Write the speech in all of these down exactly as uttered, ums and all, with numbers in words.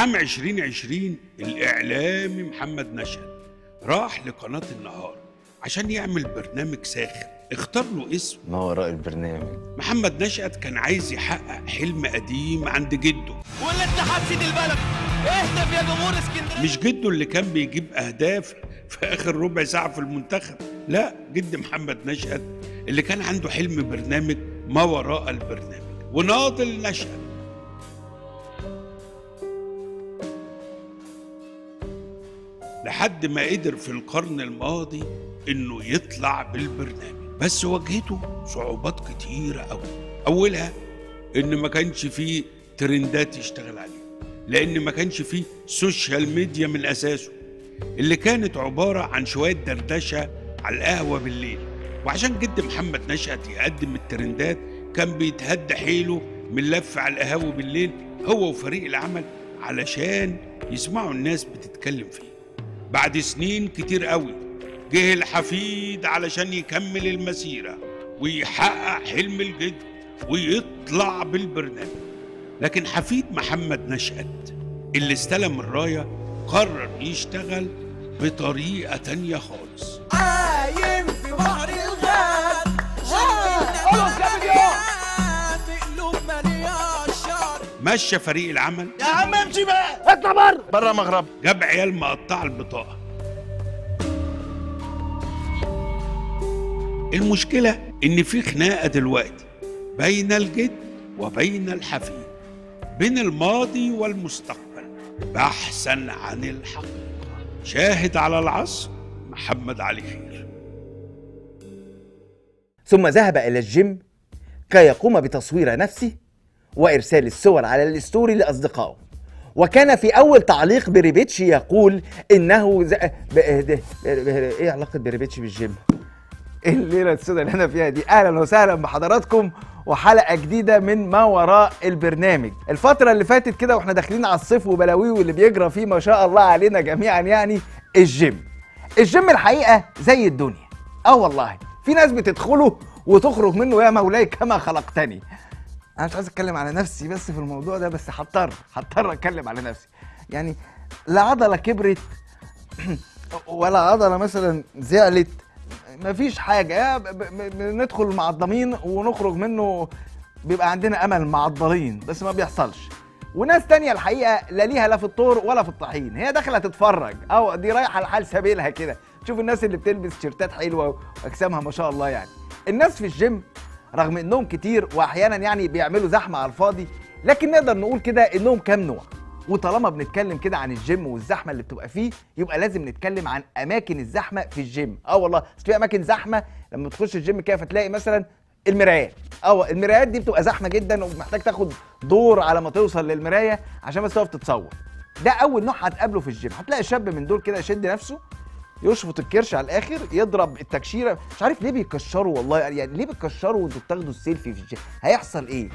عام عشرين عشرين الإعلامي محمد نشأت راح لقناة النهار عشان يعمل برنامج ساخر، اختار له اسم ما وراء البرنامج. محمد نشأت كان عايز يحقق حلم قديم عند جده، ولا اتحاد سيد البلد اهدف يا جمهور اسكندريه. مش جده اللي كان بيجيب أهداف في آخر ربع ساعة في المنتخب، لا، جد محمد نشأت اللي كان عنده حلم برنامج ما وراء البرنامج. وناضل نشأت لحد ما قدر في القرن الماضي انه يطلع بالبرنامج، بس واجهته صعوبات كتيرة قوي. اولها ان ما كانش فيه ترندات يشتغل عليها، لان ما كانش فيه سوشيال ميديا من اساسه، اللي كانت عبارة عن شوية دردشة على القهوة بالليل. وعشان جد محمد نشأت يقدم الترندات كان بيتهد حيله من لف على القهاوي بالليل هو وفريق العمل علشان يسمعوا الناس بتتكلم فيه. بعد سنين كتير قوي جه الحفيد علشان يكمل المسيرة ويحقق حلم الجد ويطلع بالبرنامج. لكن حفيد محمد نشأت اللي استلم الراية قرر يشتغل بطريقة تانية خالص. عايم في بحر الغاد بقلوب مليان شعر. مشى فريق العمل، يا عم امشي بقى اطلع بره بره مغرب. جاب عيال مقطعة البطاقة. المشكلة إن في خناقة دلوقتي بين الجد وبين الحفيد، بين الماضي والمستقبل، بحثا عن الحقيقة. شاهد على العصر محمد علي خير. ثم ذهب إلى الجيم كي يقوم بتصوير نفسه وإرسال الصور على الستوري لأصدقائه. وكان في أول تعليق بريبيتشي يقول إنه ز... ب... ب... ب... إيه علاقة بريبيتشي بالجيم؟ إيه الليلة السوداء اللي أنا فيها دي؟ أهلا وسهلا بحضراتكم وحلقة جديدة من ما وراء البرنامج. الفترة اللي فاتت كده وإحنا داخلين على الصيف وبلاويه واللي بيجرى فيه ما شاء الله علينا جميعا، يعني الجيم. الجيم الحقيقة زي الدنيا، آه والله في ناس بتدخله وتخرج منه يا مولاي كما خلقتني. انا مش عايز اتكلم على نفسي بس في الموضوع ده، بس هضطر هضطر اتكلم على نفسي. يعني لا عضله كبرت ولا عضله مثلا زعلت، مفيش حاجه، ندخل معضمين ونخرج منه بيبقى عندنا امل معضلين، بس ما بيحصلش. وناس تانية الحقيقه لا ليها لا في الطور ولا في الطحين، هي داخله تتفرج او دي رايحه لحال سبيلها كده. تشوف الناس اللي بتلبس تيشيرتات حلوه واجسامها ما شاء الله. يعني الناس في الجيم رغم انهم كتير واحيانا يعني بيعملوا زحمه على الفاضي، لكن نقدر نقول كده انهم كام نوع. وطالما بنتكلم كده عن الجيم والزحمه اللي بتبقى فيه، يبقى لازم نتكلم عن اماكن الزحمه في الجيم. اه والله في اماكن زحمه لما تخش الجيم كده فتلاقي مثلا المرايات. اه المرايات دي بتبقى زحمه جدا ومحتاج تاخد دور على ما توصل للمرايه عشان بس تقف تتصور. ده اول نوع هتقابله في الجيم. هتلاقي شاب من دول كده يشد نفسه، يشفط الكرش على الاخر، يضرب التكشيره. مش عارف ليه بيكشروا والله، يعني ليه بيكشروا وانتوا بتاخدوا السيلفي في الجيم؟ هيحصل ايه؟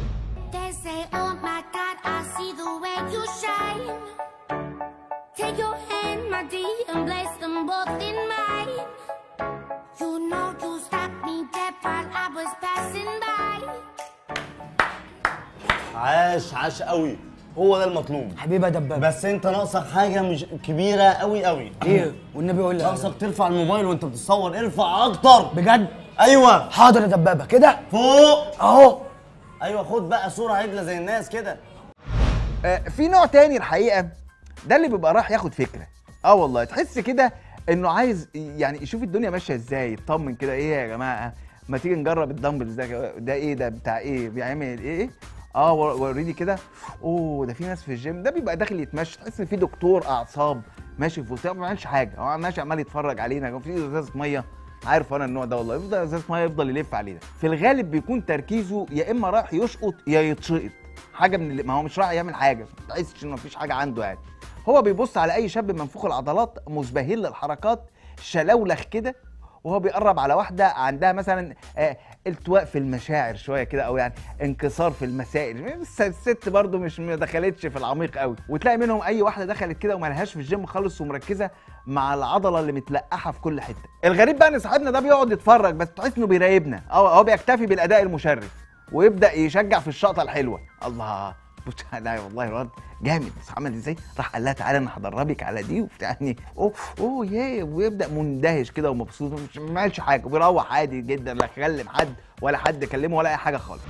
عاش عاش قوي، هو ده المطلوب حبيبي يا دبابه. بس انت ناقصك حاجه مش كبيره قوي قوي. ايه والنبي يقول لي؟ ناقصك ترفع الموبايل وانت بتصور، ارفع اكتر. بجد؟ ايوه حاضر يا دبابه. كده فوق اهو. ايوه خد بقى صوره عدله زي الناس كده. آه في نوع تاني الحقيقه، ده اللي بيبقى راح ياخد فكره. اه والله تحس كده انه عايز يعني يشوف الدنيا ماشيه ازاي، يطمن كده. ايه يا جماعه ما تيجي نجرب الدمبلز ده؟ ده ايه ده بتاع ايه؟ بيعمل ايه؟ اه وريني كده. اوه ده في ناس في الجيم، ده بيبقى داخل يتمشى، تحس ان في دكتور اعصاب ماشي في وسطه ما بيعملش حاجه، هو ماشي عمال يتفرج علينا. في ازازه ميه، عارف انا النوع ده والله، يفضل ازازه ميه يفضل يلف علينا. في الغالب بيكون تركيزه يا اما رايح يشقط يا يتشقط حاجه من اللي ما هو مش رايح يعمل حاجه، ما تحسش انه مفيش حاجه عنده. يعني هو بيبص على اي شاب منفوخ العضلات مسبهل للحركات شلولخ كده، وهو بيقرب على واحده عندها مثلا آه التواء في المشاعر شويه كده، او يعني انكسار في المسائل. الست برضو مش ما دخلتش في العميق قوي. وتلاقي منهم اي واحده دخلت كده وما لهاش في الجيم خالص ومركزه مع العضله اللي متلقحه في كل حته. الغريب بقى ان صاحبنا ده بيقعد يتفرج بس تحس انه بيراقبنا، او هو بيكتفي بالاداء المشرف ويبدا يشجع في الشقطه الحلوه. الله بص لا والله الواد جامد، بس عمل ازاي؟ راح قال لها تعالى انا هدربك على دي وبتاع يعني اوه اوه ياه، ويبدا مندهش كده ومبسوط، مش ما عملش حاجه وبيروح عادي جدا، لا كلم حد ولا حد كلمه ولا اي حاجه خالص.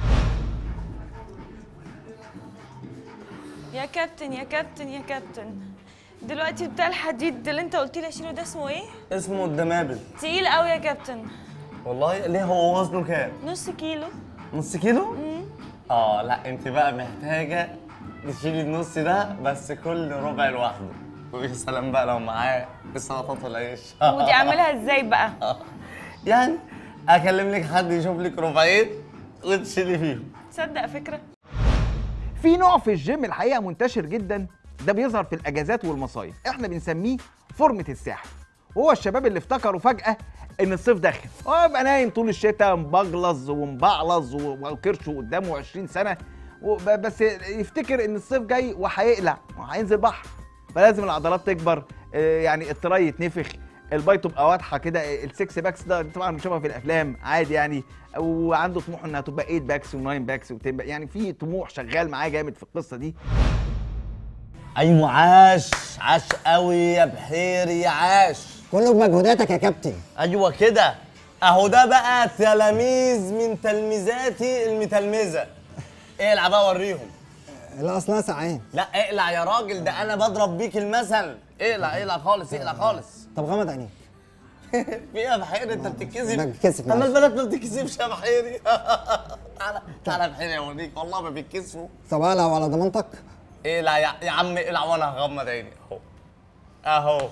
يا كابتن يا كابتن يا كابتن، دلوقتي بتاع الحديد اللي انت قلت لي اشيله ده اسمه ايه؟ اسمه الدمابل. تقيل قوي يا كابتن. والله ليه؟ هو وزنه كام؟ نص كيلو. نص كيلو؟ امم اه لا انت بقى محتاجه تشيلي النص ده بس كل ربع لوحده، ويا سلام بقى لو معاه السلطات والعيش. ودي اعملها ازاي بقى؟ يعني اكلم لك حد يشوف لك ربعين وتشيلي فيهم. تصدق فكره؟ في نوع في الجيم الحقيقه منتشر جدا، ده بيظهر في الاجازات والمصايف، احنا بنسميه فورمه الساحل، وهو الشباب اللي افتكروا فجاه ان الصيف داخل، هو يبقى نايم طول الشتاء مبغلظ ومبعلظ وكرشه قدامه عشرين سنه، بس يفتكر ان الصيف جاي وهيقلع وهينزل بحر، فلازم العضلات تكبر، يعني التراي يتنفخ، الباي تبقى واضحه كده، السكس باكس ده طبعا بنشوفها في الافلام عادي يعني، وعنده طموح انها تبقى تمانية باكس و9 باكس و10، يعني في طموح شغال معاه جامد في القصه دي. ايوه عاش عاش قوي يا بحيري عاش. كله بمجهوداتك يا كابتن. ايوه كده، اهو ده بقى تلاميذ من تلميذاتي المتلمذه. اقلع بقى وريهم. لا اصلا سعان. لا اقلع يا راجل، ده انا بضرب بيك المثل. اقلع اقلع خالص، اقلع خالص. طب غمض عينيك. في ايه يا بحيري انت بتتكسف؟ بتكسف اما البنات ما بتتكسفش يا بحيري. تعالى تعالى يا بحيري اوريك، والله ما بيتكسفوا. طب اقلع وعلى ضمانتك. اقلع يا يا عم اقلع وانا هغمض عيني اهو. اهو.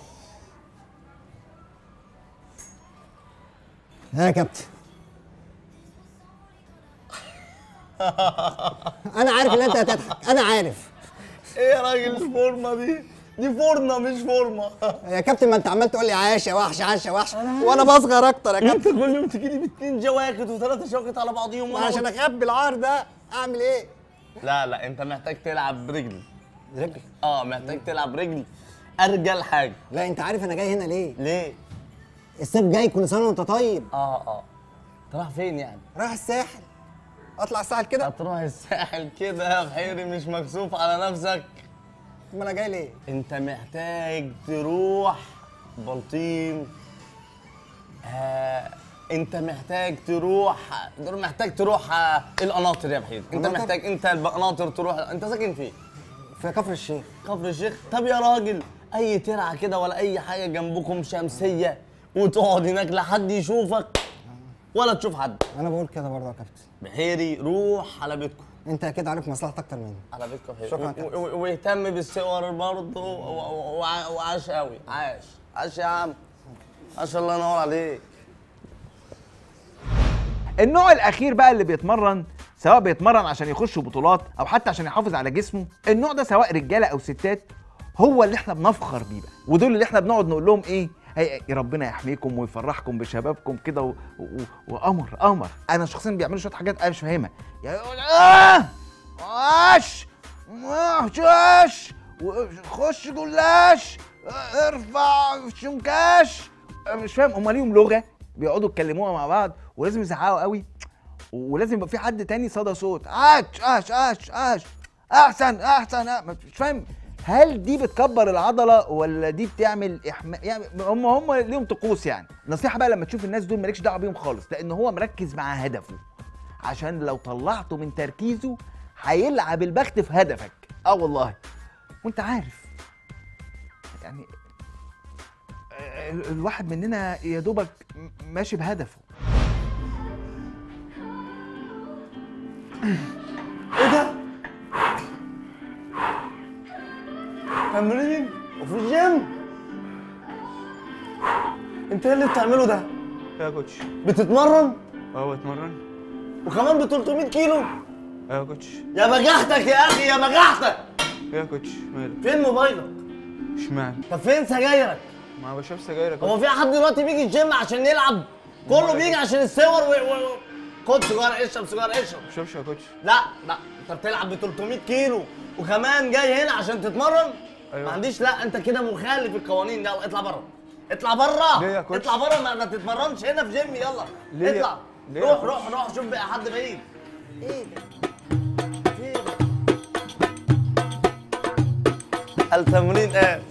ها يا كابتن. انا عارف ان انت هتضحك، انا عارف. ايه يا راجل الفورمه دي؟ دي فورمه مش فورمه. يا كابتن ما انت عمال تقول لي عاش يا وحش عاش يا وحش وانا بصغر اكتر يا انت كابتن. كل يوم تجي لي باتنين جواكت وثلاثه شوكت على بعضيهم. عشان اخبي العار ده اعمل ايه؟ لا لا انت محتاج تلعب برجلي. رجل؟ اه محتاج تلعب رجلي ارجل حاجه. لا انت عارف انا جاي هنا ليه؟ ليه؟ الصيف جاي، كل سنه وانت طيب. اه اه انت رايح فين يعني؟ رايح الساحل. اطلع الساحل كده؟ هتروح الساحل كده يا بحيري؟ مش مكسوف على نفسك؟ ما انا جاي ليه؟ انت محتاج تروح بلطيم. آه انت محتاج تروح محتاج تروح آه القناطر يا بحيري. انت قناطر؟ محتاج انت القناطر تروح. انت ساكن فين؟ في كفر الشيخ. كفر الشيخ؟ طب يا راجل اي ترعه كده ولا اي حاجه جنبكم شمسيه وتقعد هناك لحد يشوفك ولا تشوف حد. انا بقول كده برضه يا كابتن. بحيري روح على بيتكم. انت اكيد عارف مصلحتك اكتر مني. على بيتكم بحيري. شكراً و- و- واهتم بالصور برضه و- و- وع- وعاش قوي. عاش عاش يا عم. ما شاء الله ينور عليك. النوع الاخير بقى اللي بيتمرن، سواء بيتمرن عشان يخش بطولات او حتى عشان يحافظ على جسمه، النوع ده سواء رجاله او ستات هو اللي احنا بنفخر بيه بقى، ودول اللي احنا بنقعد نقول لهم ايه، هي ربنا يحميكم ويفرحكم بشبابكم كده و... و... وقمر قمر. انا شخصيا بيعملوا شويه حاجات انا مش فاهمها، يعني يقول اه واش واش خش جلاش ارفع شنكاش، مش فاهم هم ليهم لغه بيقعدوا يتكلموها مع بعض ولازم يزعقوا قوي، ولازم يبقى في حد تاني صدى صوت اش اش اش اش احسن احسن أه. مش فاهم هل دي بتكبر العضله ولا دي بتعمل احماء، يعني هم هم ليهم طقوس. يعني نصيحه بقى لما تشوف الناس دول مالكش دعوه بيهم خالص، لان هو مركز مع هدفه، عشان لو طلعته من تركيزه هيلعب البخت في هدفك. اه والله. وانت عارف يعني الواحد مننا يا دوبك ماشي بهدفه. ايه ده؟ تمرين وفي الجيم؟ انت ايه اللي بتعمله ده؟ يا كوتش. بتتمرن؟ اه بتمرن. وكمان ب تلتمية كيلو؟ يا كوتش. يا بجحتك يا اخي يا بجحتك. يا كوتش مالك؟ فين موبايلك؟ اشمعنى؟ طب فين سجايرك؟ ما بشرب سجاير يا هو كوتش. في حد دلوقتي بيجي الجيم عشان يلعب؟ كله بيجي عشان الصور و... و... خد سيجاره اشرب سيجاره اشرب. ما بشربش يا كوتش. لا لا انت بتلعب ب تلتمية كيلو وكمان جاي هنا عشان تتمرن؟ أيوة. ما عنديش. لا انت كده مخالف القوانين. يلا اطلع بره اطلع بره. ليه يا كوتش؟ اطلع بره ما, ما تتمرنش هنا في جيم. يلا ليه يا- اطلع. ليه يا روح كوتش؟ روح روح شوف بقى حد بعيد. ايه ده؟ في ايه ده؟ على التمرين ايه.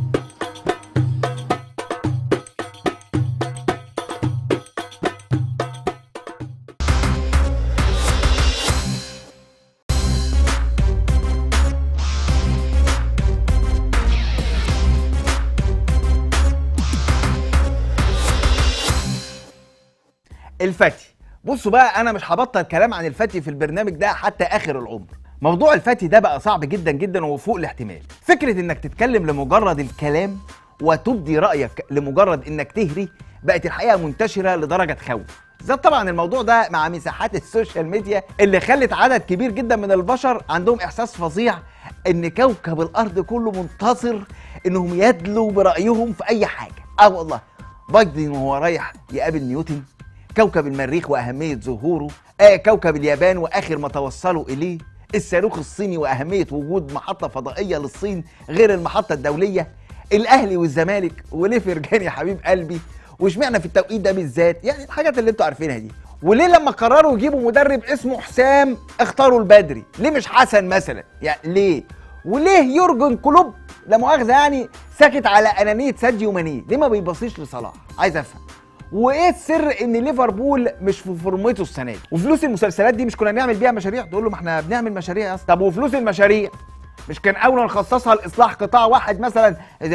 الفتي. بصوا بقى، انا مش هبطل كلام عن الفتي في البرنامج ده حتى اخر العمر. موضوع الفتي ده بقى صعب جدا جدا وفوق الاحتمال. فكره انك تتكلم لمجرد الكلام وتبدي رايك لمجرد انك تهري بقت الحقيقه منتشره لدرجه تخوف. زاد طبعا الموضوع ده مع مساحات السوشيال ميديا اللي خلت عدد كبير جدا من البشر عندهم احساس فظيع ان كوكب الارض كله منتظر انهم يدلوا برايهم في اي حاجه. اه والله، بايدن وهو رايح يقابل نيوتن، كوكب المريخ واهميه ظهوره، آه كوكب اليابان واخر ما توصلوا اليه، الصاروخ الصيني واهميه وجود محطه فضائيه للصين غير المحطه الدوليه، الاهلي والزمالك، وليه فرجاني يا حبيب قلبي، واشمعنى في التوقيت ده بالذات، يعني الحاجات اللي انتوا عارفينها دي. وليه لما قرروا يجيبوا مدرب اسمه حسام اختاروا البدري؟ ليه مش حسن مثلا؟ يعني ليه؟ وليه يورجن كلوب لا مؤاخذه يعني ساكت على انانيه ساديو ماني؟ ليه ما بيبصيش لصلاح؟ عايز افهم. وايه السر ان ليفربول مش في فورمته السنه دي؟ وفلوس المسلسلات دي مش كنا نعمل بيها مشاريع؟ تقول له ما احنا بنعمل مشاريع يا اسطى. طب وفلوس المشاريع مش كان اولى نخصصها لاصلاح قطاع واحد مثلا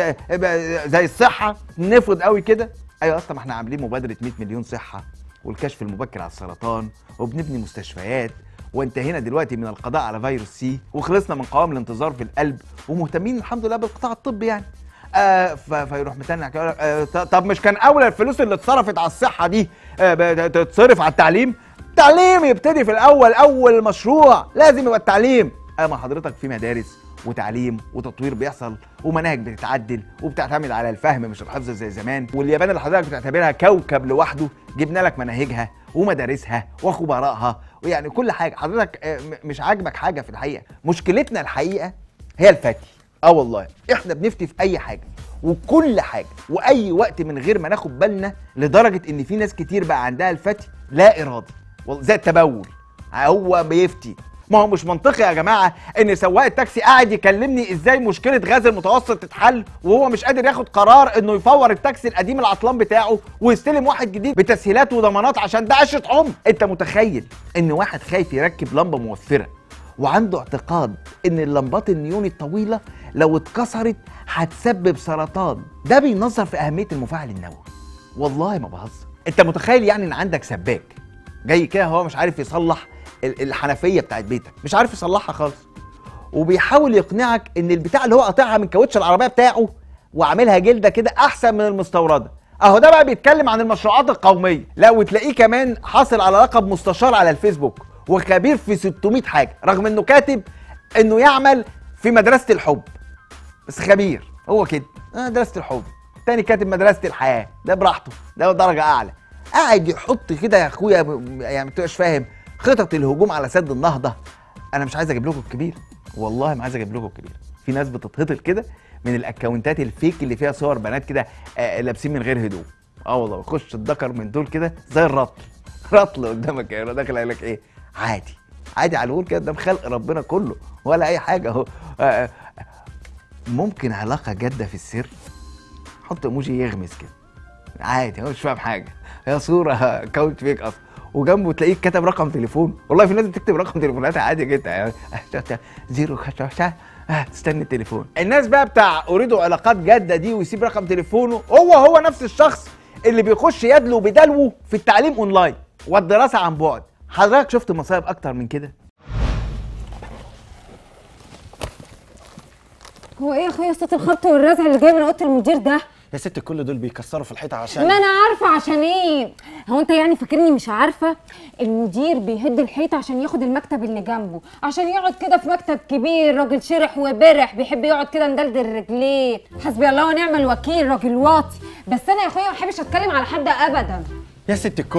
زي الصحه؟ نفرض قوي كده. ايوه يا اسطى، ما احنا عاملين مبادره مية مليون صحه والكشف المبكر على السرطان، وبنبني مستشفيات، وانتهينا دلوقتي من القضاء على فيروس سي، وخلصنا من قوائم الانتظار في القلب، ومهتمين الحمد لله بالقطاع الطبي يعني. آه فيروح متنع كده. آه طب مش كان اولى الفلوس اللي اتصرفت على الصحه دي آه تتصرف على التعليم؟ التعليم يبتدي في الاول، اول مشروع لازم يبقى التعليم. اما آه حضرتك في مدارس وتعليم وتطوير بيحصل، ومناهج بتتعدل وبتعتمد على الفهم مش الحفظ زي زمان. واليابان اللي حضرتك بتعتبرها كوكب لوحده جبنا لك مناهجها ومدارسها وخبرائها ويعني كل حاجه. حضرتك مش عاجبك حاجه في الحقيقه. مشكلتنا الحقيقه هي الفتي. اه والله احنا بنفتي في اي حاجه وكل حاجه واي وقت من غير ما ناخد بالنا، لدرجه ان في ناس كتير بقى عندها الفتي لا ارادي زي التبول. هو بيفتي. ما هو مش منطقي يا جماعه ان سواق التاكسي قاعد يكلمني ازاي مشكله غاز المتوسط تتحل وهو مش قادر ياخد قرار انه يفور التاكسي القديم العطلان بتاعه ويستلم واحد جديد بتسهيلات وضمانات عشان ده عشره عمر. انت متخيل ان واحد خايف يركب لمبه موفره وعنده اعتقاد ان اللمبات النيون الطويله لو اتكسرت هتسبب سرطان؟ ده بينظر في اهميه المفاعل النووي. والله ما بهزر. انت متخيل يعني ان عندك سباك جاي كده هو مش عارف يصلح الحنفيه بتاعت بيتك، مش عارف يصلحها خالص، وبيحاول يقنعك ان البتاع اللي هو قاطعها من كاوتش العربيه بتاعه وعاملها جلده كده احسن من المستورده. اهو ده بقى بيتكلم عن المشروعات القوميه. لا وتلاقيه كمان حاصل على لقب مستشار على الفيسبوك وخبير في ستمية حاجه، رغم انه كاتب انه يعمل في مدرسه الحب. بس خبير هو كده، مدرسه الحب. تاني كاتب مدرسه الحياه، ده براحته، ده درجه اعلى. قاعد يحط كده يا اخويا يعني ما تبقاش فاهم خطط الهجوم على سد النهضه. انا مش عايز اجيب لكم الكبير، والله ما عايز اجيب لكم الكبير. في ناس بتتهطل كده من الاكونتات الفيك اللي فيها صور بنات كده آه لابسين من غير هدوم. اه والله بخش الذكر من دول كده زي الرطل رطل قدامك كده داخل قايل لك ايه؟ عادي عادي على الهول كده قدام خلق ربنا كله ولا اي حاجه اهو. آه ممكن علاقه جاده في السر، حط ايموجي يغمز كده عادي، هو مش فاهم حاجه، هي صوره اكونت فيك اصلا، وجنبه تلاقيه كتب رقم تليفون. والله في ناس بتكتب رقم تليفوناتها عادي جدا يعني زيرو تستني التليفون. الناس بقى بتاع اريدوا علاقات جاده دي ويسيب رقم تليفونه، هو هو نفس الشخص اللي بيخش يدلو بدلوه في التعليم اونلاين والدراسه عن بعد. حضرتك شفت مصايب اكتر من كده؟ هو ايه يا اخويا صوت الخبط والرزع اللي جاي من اوضه المدير ده؟ يا ست كل دول بيكسروا في الحيطه عشان ما انا عارفه عشان ايه. هو انت يعني فاكرني مش عارفه؟ المدير بيهد الحيطه عشان ياخد المكتب اللي جنبه، عشان يقعد كده في مكتب كبير، راجل شرح وبرح بيحب يقعد كده مدلدل رجليه. حسبي الله ونعم الوكيل، راجل واطي. بس انا يا اخويا ما بحبش اتكلم على حد ابدا. يا ست الكل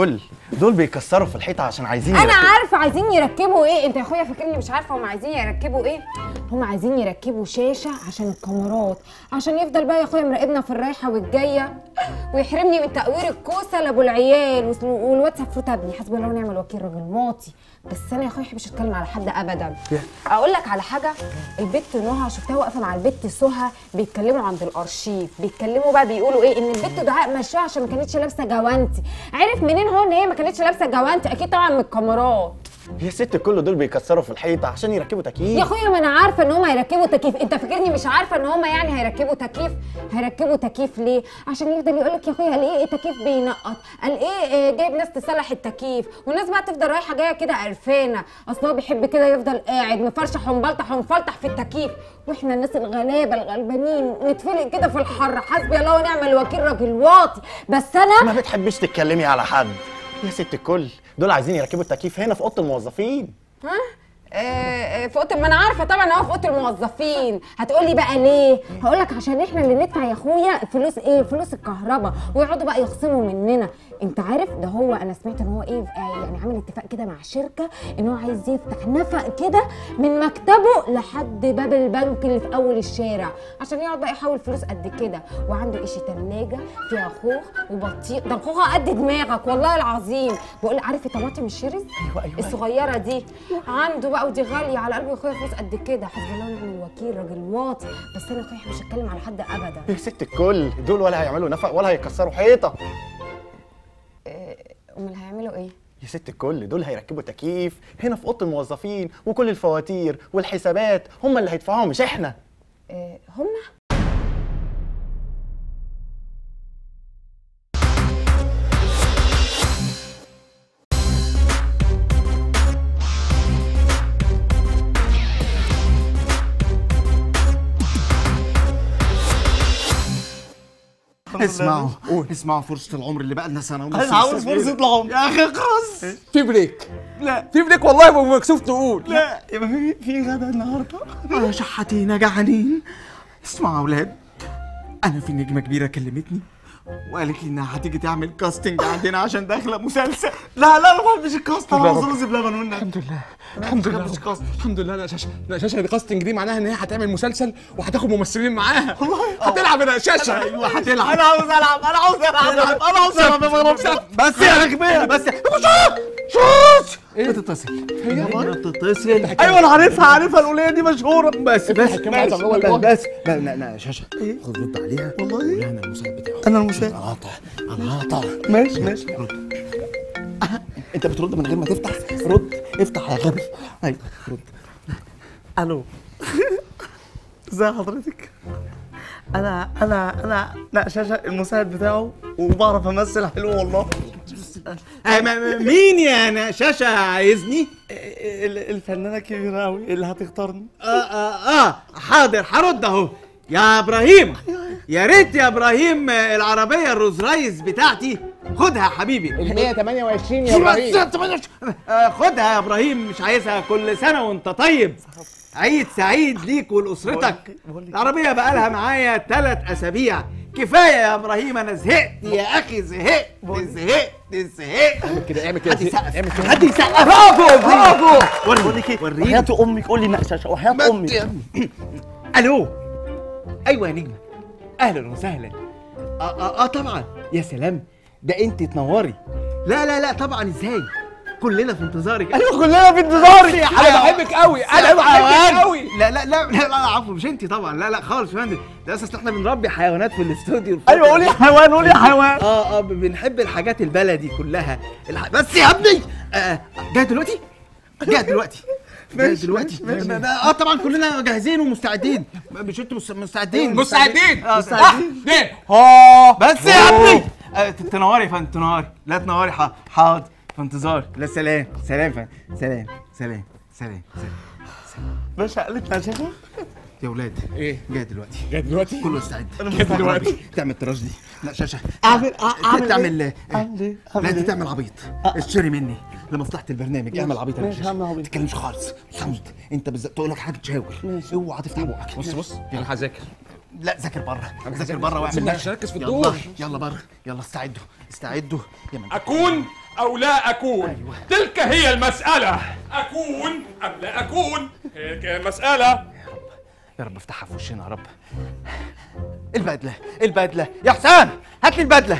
دول بيكسروا في الحيطه عشان عايزين انا يركبوا. عارفه عايزين يركبوا ايه. انت يا اخويا فاكرني مش عارفه هم عايزين يركبوا ايه؟ هم عايزين يركبوا شاشه عشان الكاميرات، عشان يفضل بقى يا اخويا مراقبنا في الرايحه والجايه ويحرمني من تقوير الكوسه لابو العيال والواتساب فروت ابني. حسبي الله ونعم الوكيل، راجل موطي. بس انا يا اخويا ما بحبش اتكلم على حد ابدا. اقول لك على حاجه، البت نهى شفتها واقفه مع البت سهى بيتكلموا عند الارشيف، بيتكلموا بقى بيقولوا ايه، ان البت دعاء مشاها عشان ما كانتش لابسه جوانتي. عرف منين هو ان هي ما كانتش لابسه جوانتي؟ اكيد طبعا من الكاميرات. يا ست كل دول بيكسروا في الحيطه عشان يركبوا تكييف. يا اخويا ما انا عارفه ان هم هيركبوا تكييف، انت فاكرني مش عارفه ان هم يعني هيركبوا تكييف؟ هيركبوا تكييف ليه؟ عشان يفضل يقول لك يا اخويا قال ايه التكييف بينقط، قال ايه, إيه جايب ناس تصلح التكييف، والناس بقى تفضل رايحه جايه كده قرفانه، اصل هو بيحب كده يفضل قاعد مفرشح ومبلطح ومفلطح في التكييف، واحنا الناس الغلابه الغلبانين نتفلق كده في الحر. حسبي الله ونعم الوكيل، راجل واطي. بس انا ما بتحبيش تتكلمي على حد يا ست الكل. دول عايزين يركبوا التكييف هنا في اوضه الموظفين. ها؟ آه في اوضه، ما انا عارفه طبعا هو في اوضه الموظفين. هتقولي بقى ليه؟ هقول لك عشان احنا اللي ندفع يا اخويا فلوس ايه؟ فلوس الكهرباء، ويقعدوا بقى يخصموا مننا. انت عارف ده هو انا سمعت ان هو ايه آه يعني عامل اتفاق كده مع شركه ان هو عايز يفتح نفق كده من مكتبه لحد باب البنك اللي في اول الشارع عشان يقعد بقى يحول فلوس قد كده، وعنده قشي ثلاجه فيها خوخ وبطيخ، ده الخوخه قد دماغك والله العظيم. بقول عارف الطماطم الشيرز؟ ايوه ايوه الصغيره دي عنده بقى، ودي غاليه على قلبي يا اخويا فلوس قد كده. حسبي الله ونعم الوكيل، راجل واطي. بس انا يا اخويا مش هتكلم على حد ابدا. يا ست الكل دول ولا هيعملوا نفق ولا هيكسروا حيطه. امال هيعملوا ايه؟ يا ست الكل دول هيركبوا تكييف هنا في اوضه الموظفين، وكل الفواتير والحسابات هم اللي هيدفعوهم مش احنا. إيه هم؟ اسمعوا اسمعوا فرصة العمر اللي بقى لنا سنة ونص. انا عاوز فرصة العمر يا اخي خلاص. في بريك. لا في بريك والله مكسوف تقول. لا يبقى في في غدا النهارده. يا شحاتينا جعانين. اسمعوا يا اولاد، انا في نجمة كبيرة كلمتني وقالت لي انها هتيجي تعمل كاستنج عندنا عشان داخله مسلسل. لا لا لا ما بحبش الكاست، انا عاوز رز بلبن والنبي. الحمد لله الحمد لله الحمد لله. لا شاشه لا شاشه دي كاستنج دي معناها ان هي هتعمل مسلسل وهتاخد ممثلين معاها. والله هتلعب يا شاشه. ايوه هتلعب. انا عاوز العب انا عاوز العب انا عاوز العب. بس يا كبير بس. شوش ايه بتتصل؟ هي بتتصل. ايوه انا عارفها عارفها الاغنيه دي مشهوره. بس بس كمان بس هو بس, الوقت. بس لا لا لا يا شاشه خد رد عليها والله قول لها انا المساعد بتاعه. انا المساعد. انا هقطع انا هقطع. ماشي ماشي. رد. أه. انت بترد من غير ما تفتح. رد افتح يا غبي. ايوه رد. الو ازي حضرتك؟ انا انا انا لا شاشه المساعد بتاعه وبعرف امثل حلو والله. مين يا انا شاشه عايزني؟ الفنانه الكبيره قوي اللي هتختارني. اه اه اه حاضر هرد اهو. يا ابراهيم يا ريت يا ابراهيم العربيه الروز رايز بتاعتي خدها يا حبيبي. ال مية وتمانية وعشرين يا ابراهيم. آه خدها يا ابراهيم، مش عايزها. كل سنه وانت طيب، عيد سعيد ليك ولاسرتك. العربيه بقالها معايا ثلاث اسابيع. كفايه يا ابراهيم، انا زهقت يا اخي، زهقت زهقت زهقت. كده اعمل كده حد يسقف اعمل كده. حد يسقف. برافو برافو. بقول لك ايه وحياة امك قول لي نقششه وحياة امك. الو ايوه يا نجمه، اهلا وسهلا. اه اه, آه طبعا يا سلام، ده انت تنوري. لا لا لا طبعا، ازاي؟ كلنا في انتظارك. ايوه كلنا في انتظارك. انا بحبك قوي انا بحبك قوي. لا لا لا لا لا عفوا مش انت طبعا، لا لا خالص يا فندم، ده اساس احنا بنربي حيوانات في الاستوديو. ايوه قول يا حيوان قول يا حيوان. اه اه بنحب الحاجات البلدي كلها. الح... بس يا ابني آه جاي دلوقتي؟ جاي دلوقتي جاي دلوقتي. اه طبعا كلنا جاهزين ومستعدين. مش انتوا مستعدين؟ مستعدين اه مستعدين. ها بس يا ابني آه تنوري يا فندم تنوري. لا تنوري. حاضر في انتظار. لا سلام سلام فندم. سلام سلام سلام سلام. باشا قالت يا شاشه يا ولاد ايه جاي دلوقتي. جاي دلوقتي كله استعد. جاي دلوقتي. تعمل تراجيدي. لا شاشه. اعمل اعمل تعمل اعمل ايه؟ لا انت تعمل عبيط. اشتري مني لمصلحه البرنامج. اعمل عبيط. ماشي هعمل ما عبيط. تتكلمش خالص. صمت. انت بالذات تقول لك حاجه تشاور. اوعى تفتح بقك. بص بص انا هذاكر. لا ذاكر بره، ذاكر بره واعمل مش نفسك. هركز في يلا الدور. يلا بره. يلا استعدوا استعدوا يا من. اكون أو لا أكون. أيوة. تلك هي المسألة، أكون أم لا أكون، هيك هي المسألة. يا رب يا رب افتحها في وشنا يا رب. البدلة البدلة يا حسام، هات لي البدلة.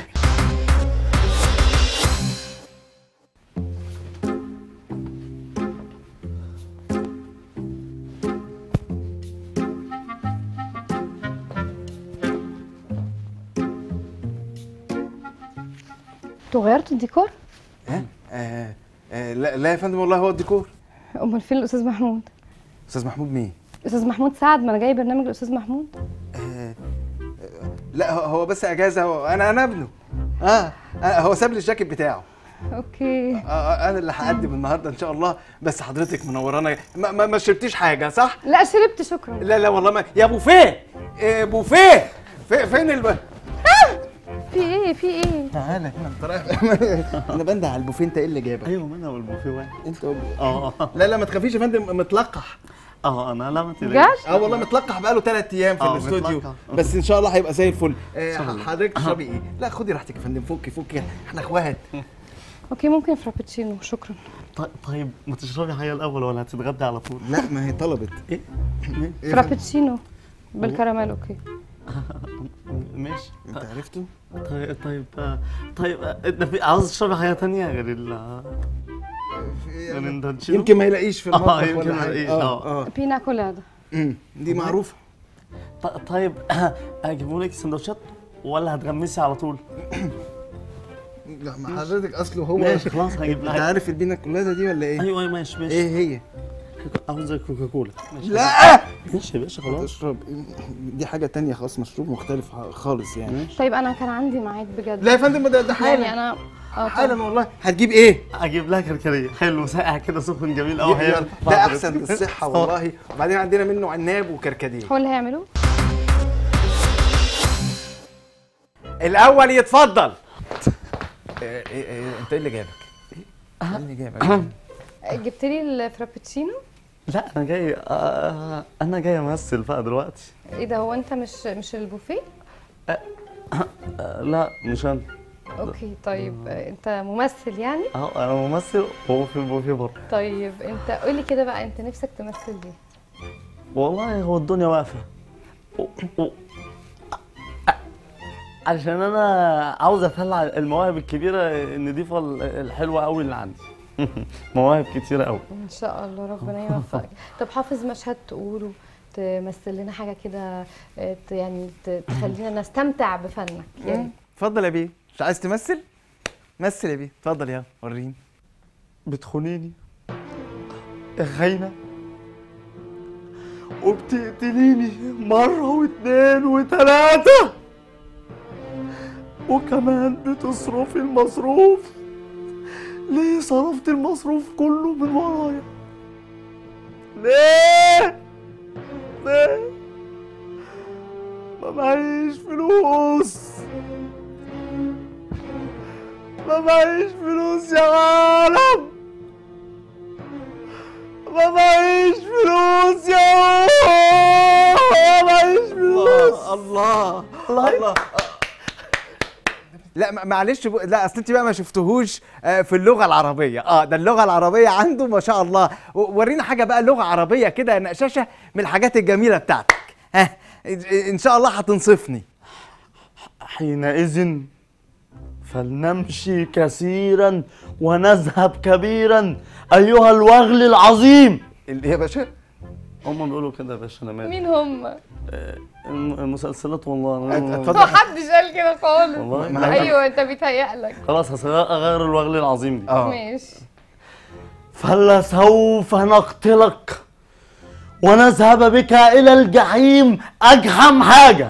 انتوا غيرتوا الديكور؟ ها؟ آه آه لا لا يا فندم والله هو الديكور. امال فين الاستاذ محمود؟ استاذ محمود مين؟ استاذ محمود سعد، ما انا جاي برنامج الاستاذ محمود. آه آه لا هو بس اجازه، هو انا انا ابنه. اه, آه هو ساب لي الجاكيت بتاعه. اوكي. آه, آه انا اللي هقدم النهارده ان شاء الله. بس حضرتك منورانا. ما, ما, ما شربتيش حاجه صح؟ لا شربت شكرا. لا لا والله ما يا بوفيه. آه بوفيه في فين الب... في ايه في ايه؟ تعالى هنا انت رايح. انا بنده على البوفيه، انت ايه اللي جابك؟ ايوه ما انا والبوفيه واحد. انت اه لا لا ما تخافيش يا فندم، متلقح. اه انا لا ما تقلقش. اه والله متلقح بقاله ثلاث ايام في آه الاستوديو، متلقح. بس ان شاء الله هيبقى زي الفل. آه حضرتك تشربي ايه؟ لا خدي راحتك يا فندم، فكي فكي احنا اخوات. اوكي ممكن فرابتشينو شكرا. طيب ما تشربي حاجه الاول ولا هتتغدى على طول؟ لا ما هي طلبت ايه؟ فرابتشينو بالكراميل. اوكي ماشي. انت عرفته؟ طيب طيب آه، طيب آه، انت في عاوز تشربي حاجه تانية غير ال غير الدانشينو؟ يمكن ما يلاقيش في المطبخ. اه يمكن ولا ما حاجة. يلاقيش. اه اه بينا كولادا. امم دي معروفه. ط- طيب اجيبوا لك سندوتشات ولا هتغمسي على طول؟ لا ما حضرتك اصله هو ماشي خلاص هجيب لك. انت عارف البينا كولادا دي ولا ايه؟ ايوه ايوه ماشي ماشي. ايه هي؟ عاوز كوكا كولا. ماشي. لا ماشي يا باشا خلاص. اشرب دي حاجه تانية خالص، مشروب مختلف خالص يعني. طيب انا كان عندي ميعاد بجد. لا يا فندم ده ده حالا يعني انا اه حالا والله. هتجيب ايه؟ اجيب لها كركريه حلو ساقع كده سخن جميل قوي. يلا. ده احسن للصحه والله. وبعدين عندنا منه عناب وكركديه. هو اللي هيعمله؟ الاول يتفضل. ايه ايه انت ايه اللي جابك؟ ايه اللي جابك؟ جبت لي الفرابتشينو؟ لا انا جاي آه انا جاي امثل بقى دلوقتي. ايه ده، هو انت مش مش البوفيه؟ آه آه لا مش انا. اوكي طيب آه، انت ممثل يعني؟ اه انا ممثل وهو في البوفيه برضه. طيب انت قولي كده بقى، انت نفسك تمثل ليه؟ والله هو الدنيا واقفه و- و- عشان انا عاوز اطلع المواهب الكبيره النضيفه الحلوه قوي اللي عندي. مواهب كتيره قوي. ان شاء الله ربنا يوفقك. طب حافظ مشهد تقوله، تمثل لنا حاجه كده آه، ت- يعني ت- تخلينا نستمتع بفنك يعني. اتفضل يا بيه، مش عايز تمثل؟ مثل يا بيه، اتفضل يلا وريني. بتخونيني يا خاينه وبتقتليني مره واتنين وتلاته وكمان بتصرفي المصروف. ليه صرفت المصروف كله من ورايا؟ ليه؟ ليه؟ ما معيش فلوس، ما معيش فلوس يا عالم، ما معيش فلوس يا ما معيش فلوس. الله الله الله. لا معلش ب... لا اصل انت بقى ما شفتهوش في اللغه العربيه. اه ده اللغه العربيه عنده ما شاء الله. ورينا حاجه بقى لغه عربيه كده يا نقشاشه من الحاجات الجميله بتاعتك. ها ان شاء الله هتنصفني. حينئذ فلنمشي كثيرا ونذهب كبيرا ايها الوغل العظيم. اللي يا باشا هم بيقولوا كده يا باشا. انا مالي. مين هم؟ المسلسلات والله. اتفضل. ما حدش قال كده خالص. والله ايوه انت بيتهيألك. خلاص هغير الوغل العظيم دي. اه ماشي. فلسوف نقتلك ونذهب بك الى الجحيم اجحم حاجه.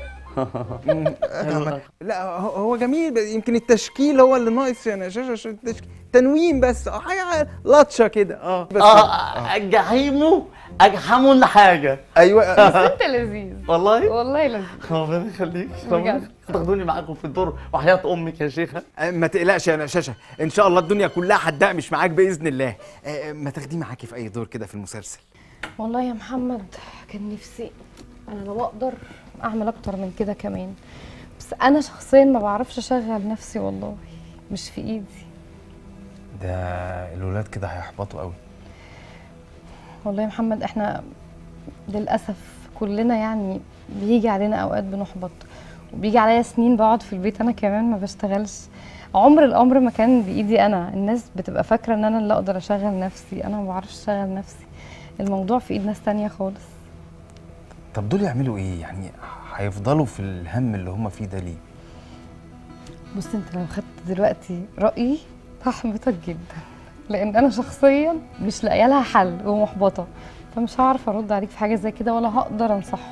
لا هو جميل، يمكن التشكيل هو اللي ناقص يعني. شاشه التشكيل تنوين بس، اه حاجه لطشه كده. اه بس اه الجحيم اجحم حاجه. ايوه بس انت لذيذ والله والله لذيذ. ربنا يخليك. بجد. تاخدوني معاكم في الدور وحياه امك يا شيخه. ما تقلقش يا نشاشه، ان شاء الله الدنيا كلها هتدعمش معاك باذن الله. ما تاخديه معاكي في اي دور كده في المسلسل. والله يا محمد كان نفسي انا لو اقدر اعمل اكتر من كده كمان، بس انا شخصيا ما بعرفش اشغل نفسي والله، مش في ايدي. ده الولاد كده هيحبطوا قوي. والله يا محمد احنا للاسف كلنا يعني بيجي علينا اوقات بنحبط، وبيجي عليا سنين بقعد في البيت انا كمان ما بشتغلش. عمر الامر ما كان بايدي انا، الناس بتبقى فاكره ان انا اللي اقدر اشغل نفسي، انا ما بعرفش اشغل نفسي، الموضوع في ايد ناس تانية خالص. طب دول يعملوا ايه؟ يعني هيفضلوا في الهم اللي هم فيه ده ليه؟ بص انت لو خدت دلوقتي رايي هحبطك جدا، لان انا شخصيا مش لاقيه لها حل ومحبطه، فمش هعرف ارد عليك في حاجه زي كده ولا هقدر انصحهم.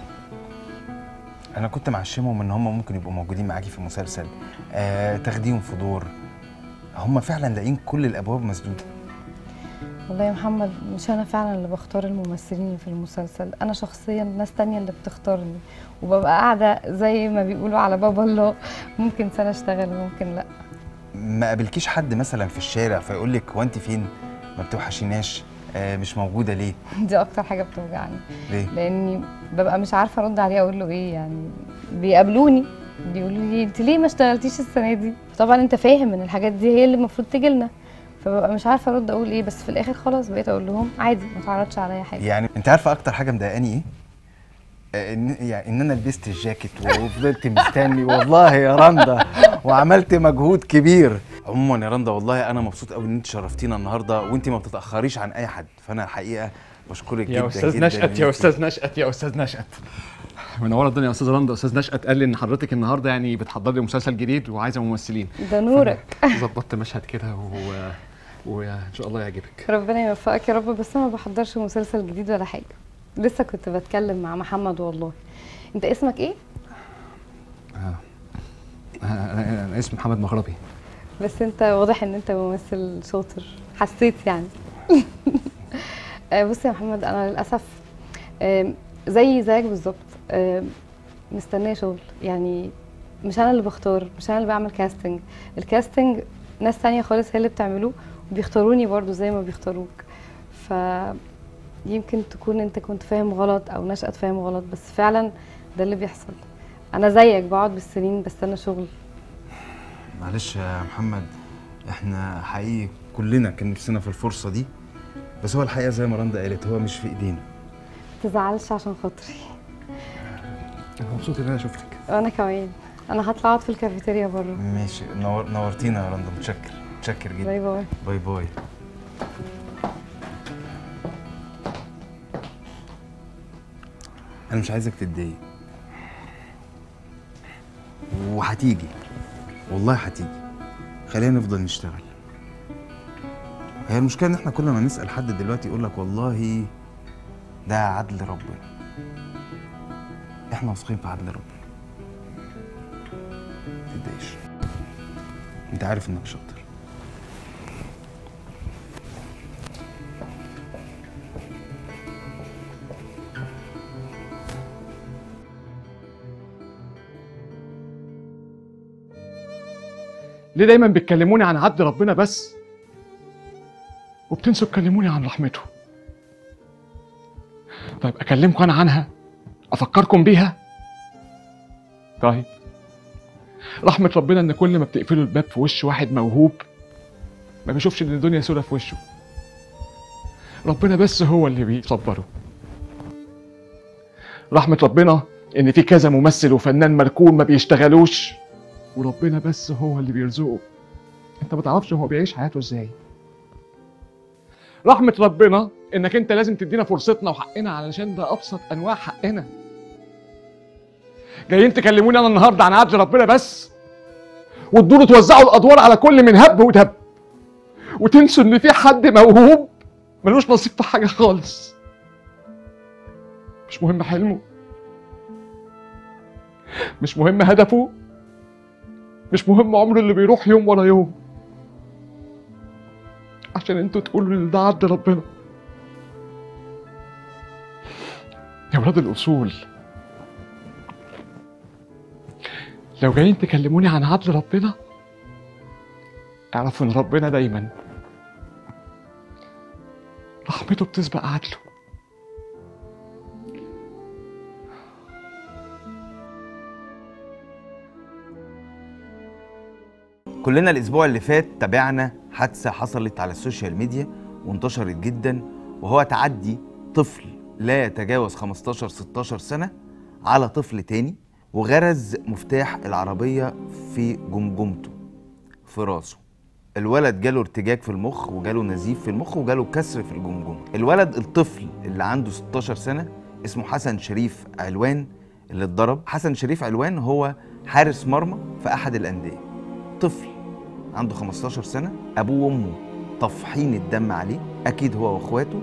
انا كنت معشمهم ان هم ممكن يبقوا موجودين معاكي في مسلسل، آه تاخديهم في دور. هم فعلا لاقيين كل الابواب مسدوده. والله يا محمد مش انا فعلا اللي بختار الممثلين في المسلسل، انا شخصيا ناس تانية اللي بتختارني، وببقى قاعده زي ما بيقولوا على باب الله، ممكن سنه اشتغل وممكن لا. ما قابلكيش حد مثلا في الشارع فيقول لك هو انت فين؟ ما بتوحشيناش، آه مش موجوده ليه؟ دي اكتر حاجه بتوجعني. ليه؟ لاني ببقى مش عارفه ارد عليه اقول له ايه. يعني بيقابلوني بيقولوا لي انت ليه ما اشتغلتيش السنه دي؟ طبعا انت فاهم ان الحاجات دي هي اللي المفروض تجي لنا، فببقى مش عارفه ارد اقول ايه، بس في الاخر خلاص بقيت اقول لهم عادي ما تعرضش عليا حاجه. يعني انت عارفه اكتر حاجه مضايقاني ايه؟ آه ان يعني ان انا لبست الجاكيت وفضلت مستني والله يا رندا، وعملت مجهود كبير. عموما يا رندا والله انا مبسوط قوي ان انت شرفتينا النهارده، وانت ما بتتاخريش عن اي حد، فانا الحقيقه بشكرك جدا يا استاذ جدا نشأت، يا استاذ نشأت، يا استاذ نشأت، منوره الدنيا يا استاذ رندا. استاذ نشأت قال لي ان حضرتك النهارده يعني بتحضر لي مسلسل جديد وعايزه ممثلين. ده نورك. ظبطت مشهد كده و... وان شاء الله يعجبك. ربنا يوفقك يا رب، بس انا ما بحضرش مسلسل جديد ولا حاجه، لسه كنت بتكلم مع محمد. والله انت اسمك ايه؟ آه. انا انا اسمي محمد مغربي. بس انت واضح ان انت ممثل شاطر، حسيت يعني. بص يا محمد انا للاسف زي زيك بالظبط مستنيه شغل، يعني مش انا اللي بختار، مش انا اللي بعمل كاستنج، الكاستنج ناس تانية خالص هي اللي بتعملوه، وبيختاروني برضو زي ما بيختاروك. ف يمكن تكون انت كنت فاهم غلط او نشأت فاهم غلط، بس فعلا ده اللي بيحصل. انا زيك بقعد بالسنين بستنى شغل. معلش يا محمد، احنا حقيقي كلنا كان نفسنا في الفرصه دي، بس هو الحقيقه زي ما رندا قالت هو مش في ايدينا. ما تزعلش عشان خاطري. انا مبسوط ان انا شفتك. وانا كمان. انا هطلع اقعد في الكافيتيريا بره. ماشي، نور... نورتينا يا رندا، متشكر متشكر جدا. باي باي. باي باي. انا مش عايزك تتضايق، وهتيجي والله هتيجي، خلينا نفضل نشتغل. هي المشكله ان احنا كل ما نسال حد دلوقتي يقول لك والله ده عدل ربنا. احنا واثقين في عدل ربنا، متضايقش، انت عارف انك شاطر. ليه دايما بتكلموني عن عدل ربنا بس وبتنسوا تكلموني عن رحمته؟ طيب اكلمكم انا عنها، افكركم بيها. طيب رحمة ربنا ان كل ما بتقفلوا الباب في وش واحد موهوب ما بيشوفش ان الدنيا سودة في وشه. ربنا بس هو اللي بيصبره. رحمة ربنا ان في كذا ممثل وفنان مركون ما بيشتغلوش، وربنا بس هو اللي بيرزقه. انت ما تعرفش هو بيعيش حياته ازاي. رحمة ربنا انك انت لازم تدينا فرصتنا وحقنا، علشان ده ابسط انواع حقنا. جايين تكلموني انا النهارده عن عدل ربنا بس، وتدوروا توزعوا الادوار على كل من هب ودب، وتنسوا ان في حد موهوب ملوش نصيب في حاجه خالص. مش مهم حلمه، مش مهم هدفه، مش مهم عمره اللي بيروح يوم ورا يوم، عشان انتوا تقولوا ان ده عدل ربنا. يا ولاد الاصول، لو جايين تكلموني عن عدل ربنا اعرفوا ان ربنا دايما رحمته بتسبق عدله. كلنا الاسبوع اللي فات تابعنا حادثة حصلت على السوشيال ميديا وانتشرت جدا، وهو تعدي طفل لا يتجاوز خمستاشر ستاشر سنة على طفل تاني، وغرز مفتاح العربية في جمجمته في راسه. الولد جاله ارتجاج في المخ وجاله نزيف في المخ وجاله كسر في الجمجمة. الولد الطفل اللي عنده ستاشر سنة اسمه حسن شريف علوان اللي اتضرب. حسن شريف علوان هو حارس مرمى في أحد الأندية. طفل عنده خمستاشر سنة، أبوه وأمه طفحين الدم عليه، أكيد هو وأخواته.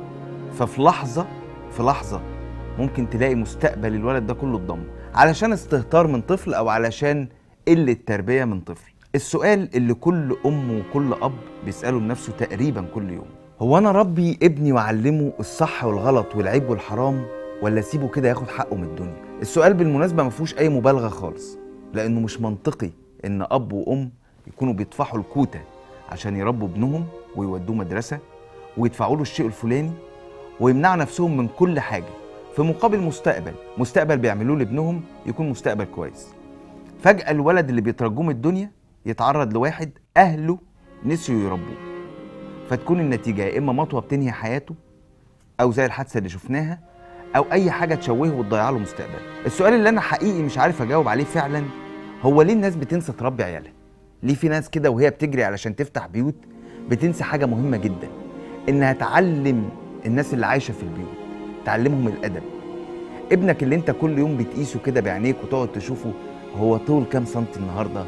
ففي لحظة في لحظة ممكن تلاقي مستقبل الولد ده كله اتدمر علشان استهتار من طفل أو علشان قلة تربية من طفل. السؤال اللي كل أم وكل أب بيسأله لنفسه تقريبا كل يوم، هو أنا ربي ابني وأعلمه الصح والغلط والعيب والحرام، ولا أسيبه كده ياخد حقه من الدنيا؟ السؤال بالمناسبة ما فيهوش أي مبالغة خالص، لأنه مش منطقي إن أب وأم يكونوا بيطفحوا الكوتة عشان يربوا ابنهم ويودوه مدرسة ويدفعوا له الشيء الفلاني ويمنعوا نفسهم من كل حاجة في مقابل مستقبل مستقبل بيعملوه لابنهم يكون مستقبل كويس. فجأة الولد اللي بيترجوه من الدنيا يتعرض لواحد أهله نسيوا يربوه، فتكون النتيجة يا إما مطوة بتنهي حياته، أو زي الحادثة اللي شفناها، أو أي حاجة تشوهه وتضيع له مستقبل. السؤال اللي أنا حقيقي مش عارف أجاوب عليه فعلا هو ليه الناس بتنسى تربي عيالها؟ ليه في ناس كده وهي بتجري علشان تفتح بيوت بتنسى حاجة مهمة جدا، إنها تعلم الناس اللي عايشة في البيوت، تعلمهم الأدب. ابنك اللي انت كل يوم بتقيسه كده بعينيك وتقعد تشوفه هو طول كام سنتي النهارده،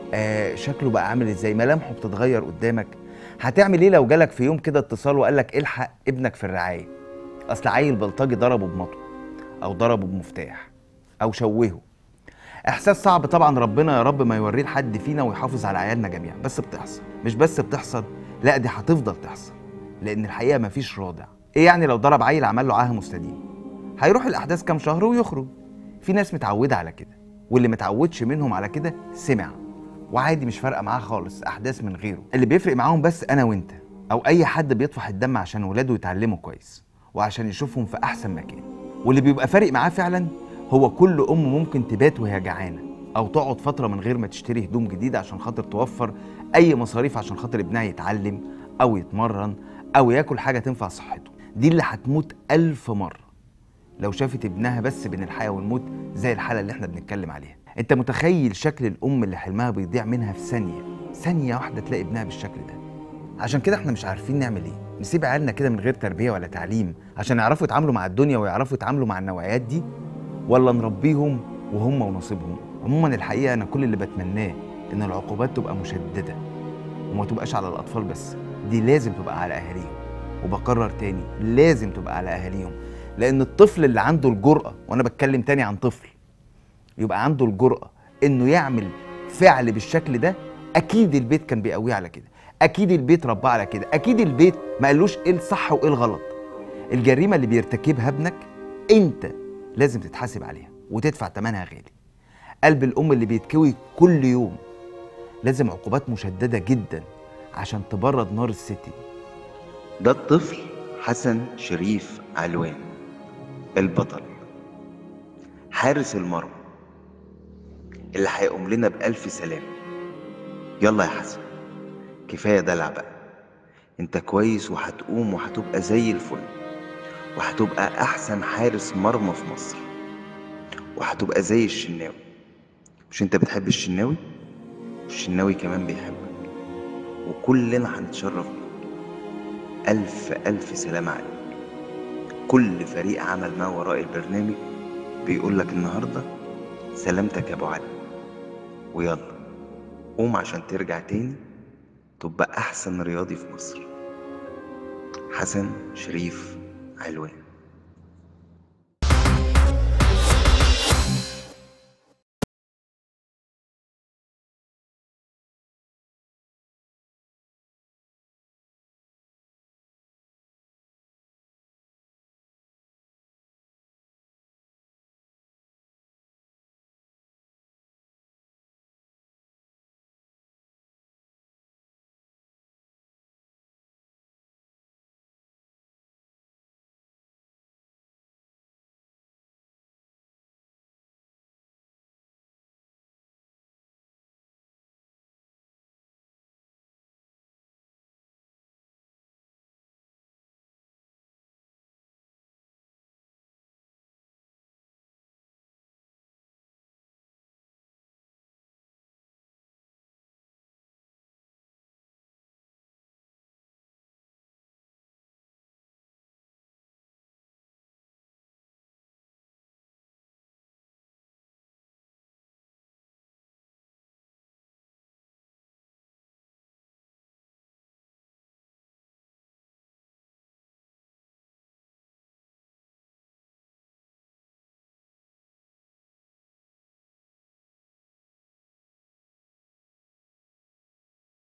آه شكله بقى عامل ازاي، ملامحه بتتغير قدامك، هتعمل ايه لو جالك في يوم كده اتصال وقال لك الحق ابنك في الرعايه، اصل عيل بلطجي ضربه بمطوه او ضربه بمفتاح او شوهه؟ احساس صعب طبعا، ربنا يا رب ما يوريه لحد فينا ويحافظ على عيالنا جميعا، بس بتحصل. مش بس بتحصل، لا دي هتفضل تحصل، لان الحقيقه مفيش رادع. ايه يعني لو ضرب عيل عمل له عاهه مستديم؟ هيروح الاحداث كام شهر ويخرج. في ناس متعوده على كده، واللي متعودش منهم على كده سمع وعادي مش فارقه معاه خالص احداث من غيره. اللي بيفرق معاهم بس انا وانت او اي حد بيطفح الدم عشان ولاده يتعلموا كويس وعشان يشوفهم في احسن مكان. واللي بيبقى فارق معاه فعلا هو كل ام ممكن تبات وهي جعانه او تقعد فتره من غير ما تشتري هدوم جديده عشان خاطر توفر اي مصاريف عشان خاطر ابنها يتعلم او يتمرن او ياكل حاجه تنفع صحته. دي اللي هتموت ألف مره لو شافت ابنها بس بين الحياه والموت زي الحاله اللي احنا بنتكلم عليها. انت متخيل شكل الام اللي حلمها بيضيع منها في ثانيه ثانيه واحده تلاقي ابنها بالشكل ده؟ عشان كده احنا مش عارفين نعمل ايه. نسيب عيالنا كده من غير تربيه ولا تعليم عشان يعرفوا يتعاملوا مع الدنيا ويعرفوا يتعاملوا مع النوعيات دي، ولا نربيهم وهم ونصيبهم؟ عموما الحقيقه انا كل اللي بتمناه ان العقوبات تبقى مشدده وما تبقاش على الاطفال بس، دي لازم تبقى على اهاليهم. وبكرر تاني، لازم تبقى على اهاليهم، لان الطفل اللي عنده الجرأة، وانا بتكلم تاني عن طفل يبقى عنده الجرأة انه يعمل فعل بالشكل ده، اكيد البيت كان بيقويه على كده، اكيد البيت رباه على كده، اكيد البيت ما قالوش ايه الصح وايه الغلط. الجريمة اللي بيرتكبها ابنك انت لازم تتحاسب عليها وتدفع ثمنها غالي. قلب الام اللي بيتكوي كل يوم لازم عقوبات مشددة جدا عشان تبرد نار الست دي. ده الطفل حسن شريف علوان، البطل، حارس المرمى اللي هيقوم لنا بألف سلامة. يلا يا حسن، كفاية دلع بقى، انت كويس وهتقوم وهتبقى زي الفل، وهتبقى أحسن حارس مرمى في مصر، وهتبقى زي الشناوي. مش انت بتحب الشناوي؟ الشناوي كمان بيحبك، وكلنا هنتشرف بيك. ألف ألف سلامة عليك. كل فريق عمل ما وراء البرنامج بيقول لك النهارده سلامتك يا ابو علي، ويلا قوم عشان ترجع تاني تبقى احسن رياضي في مصر. حسن شريف علوان.